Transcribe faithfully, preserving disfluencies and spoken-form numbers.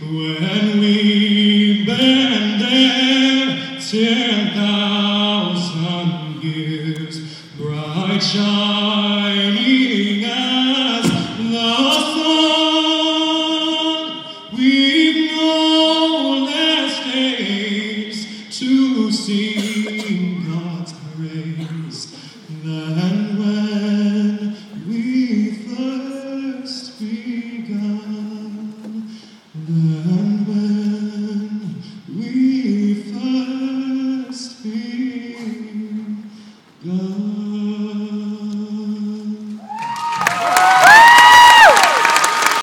when we've been there ten thousand years, bright shine.